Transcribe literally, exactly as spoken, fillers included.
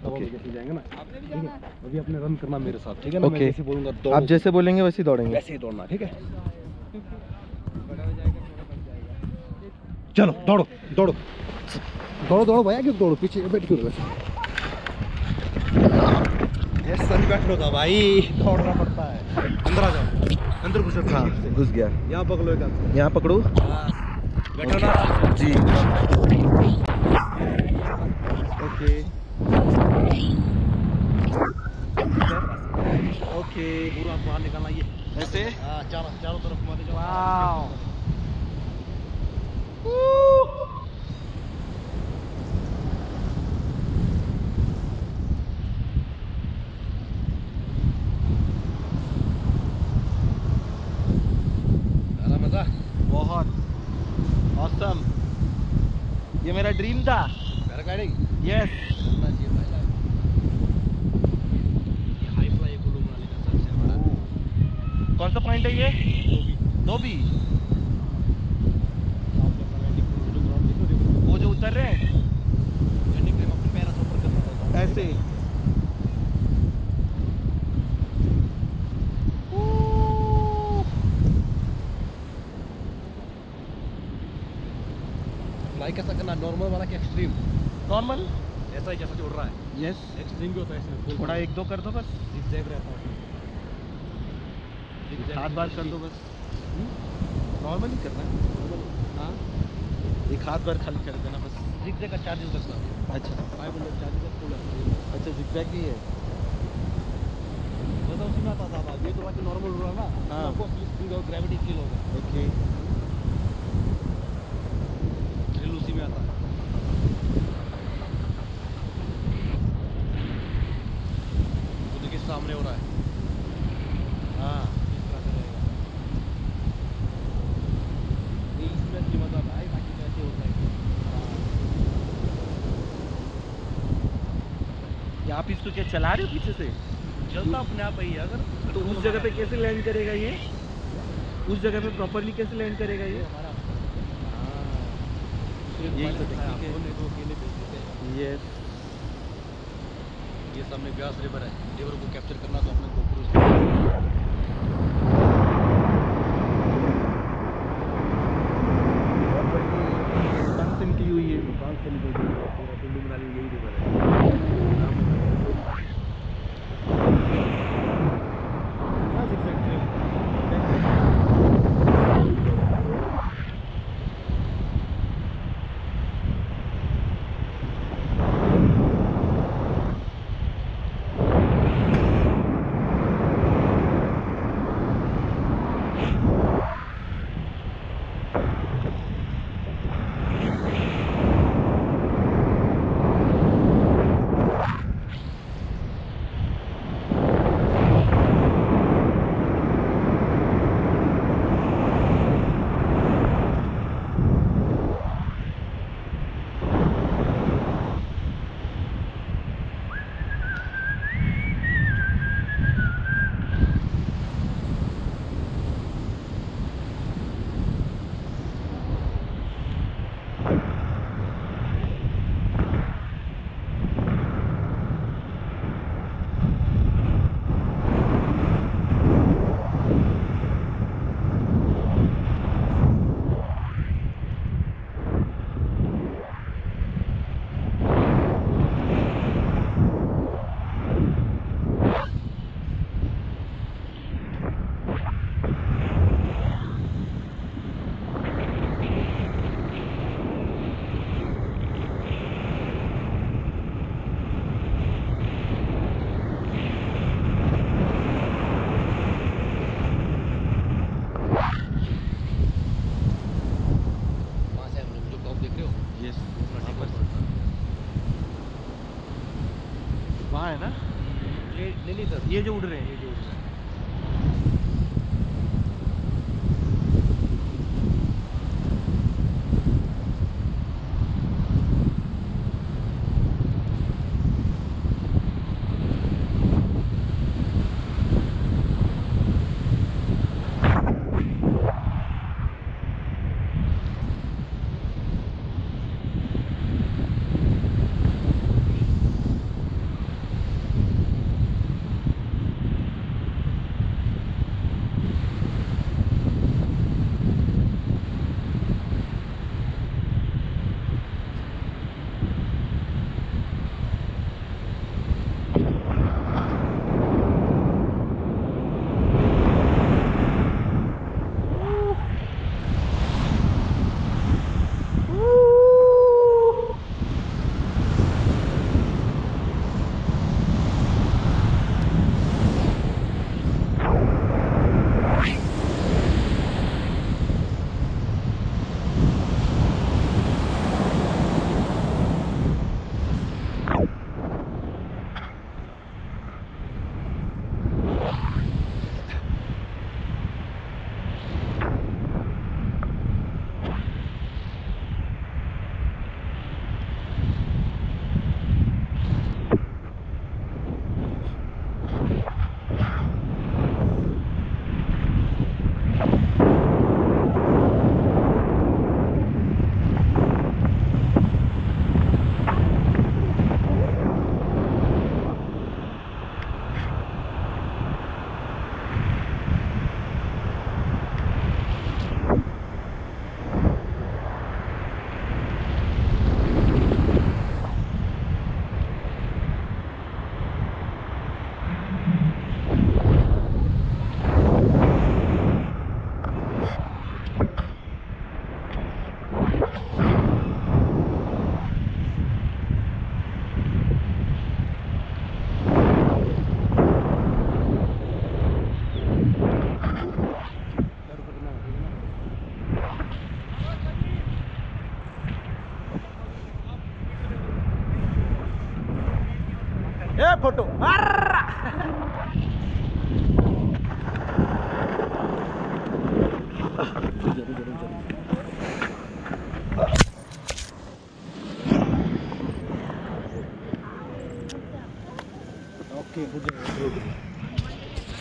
Okay जैसे जाएंगे ना, ठीक है? अभी अपने रन करना मेरे साथ, ठीक है ना? मैं जैसे बोलूंगा दौड़ो, आप जैसे बोलेंगे वैसे दौड़ेंगे, वैसे ही दौड़ना, ठीक है? चलो दौड़ो दौड़ो दौड़ो दौड़ो भैया, क्यों दौड़ो, पीछे बैठ क्यों रहे? ये सन बैठ लो भाई, दौड़ना पड़ता है। अंदर आ जाओ, अंदर घुस। हाँ घुस गया। यहाँ पकड़ो, एक यहाँ पकड़ो, बैठो ना जी। ओके ओके, पूरा बाहर निकालना ये ऐसे। हाँ, चारों चारों तरफ घुमा दे जाओ। वाओ मजा बहुत ऑसम। ये मेरा ड्रीम था, पैराग्लाइडिंग। यस। करना चाहिए भाई लाइफ। ये हाई फ्लाई कुल्लू मनाली का सबसे हमारा कौन सा पॉइंट है ये? धोबी। धोबी। वो जो उतर रहे हैं लैंडिंग टाइम अपने पैर ऊपर करना होता है ऐसे। फ्लाई कैसा करना, नॉर्मल वाला कि एक्सट्रीम? नॉर्मल ऐसा ही जैसा जो उड़ रहा है। यस। एक्सट्रीम भी होता है इसमें, थोड़ा एक दो कर दो बस, जिग-जैग रहता है। हाथ बार कर दो बस। नॉर्मल ही करना है। हाँ, एक हाथ बार खाली कर देना बस। जिग-जैग का चार्जेस लगता है। अच्छा फाइव हंड्रेड चार्जेस है फुल है। अच्छा, जिगजैग ही है। जैसा उसी में आता था, ये तो बाकी नॉर्मल उड़ रहा है ना। हाँ। आपको स्प्रिंग और ग्रेविटी फील होगा। ओके थ्रिल उसी में आता है। तो देखिए सामने हो रहा है। हाँ, इस तरह से रहेगा। ये इसमें असली मजा आता है, बाकी कैसे होता है। आप इसको क्या चला रहे हो पीछे से? चलता अपने आप ही है। अगर तो उस जगह पे कैसे लैंड करेगा ये? उस जगह पे प्रॉपर्ली कैसे लैंड करेगा ये? हमारा यही तो टेक्निक है। है। दो अकेले भेज देते हैं। यस। ये सामने ब्यास रिवर है, रिवर को कैप्चर करना तो अपने को दुकान से निकली हुई है। दुकान से निकल गई है, पूरा कुल्लू मनाली यही रिवर है। वहाँ है ना ये नहीं नहीं सर, ये जो उड़ रहे हैं, ये जो उड़ रहे हैं। ए फोटो ओके